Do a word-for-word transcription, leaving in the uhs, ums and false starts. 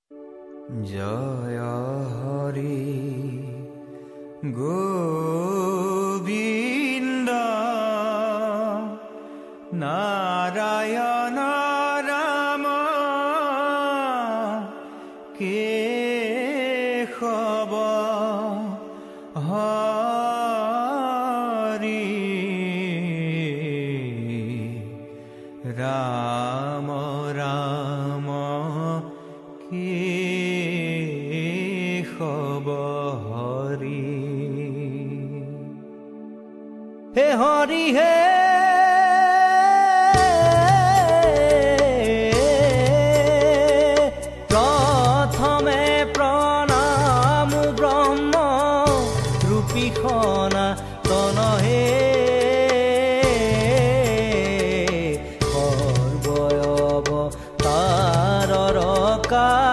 জয় হৰি গোবিন্দ নাৰায়ণ ৰাম কেশৱ হৰি ৰাম ৰাম কেশৱ হৰি হে হৰি হে প্ৰথমে প্ৰণাম ব্ৰহ্ম ৰূপীখনা তনহে সৰ্বয়ব তাৰৰ কা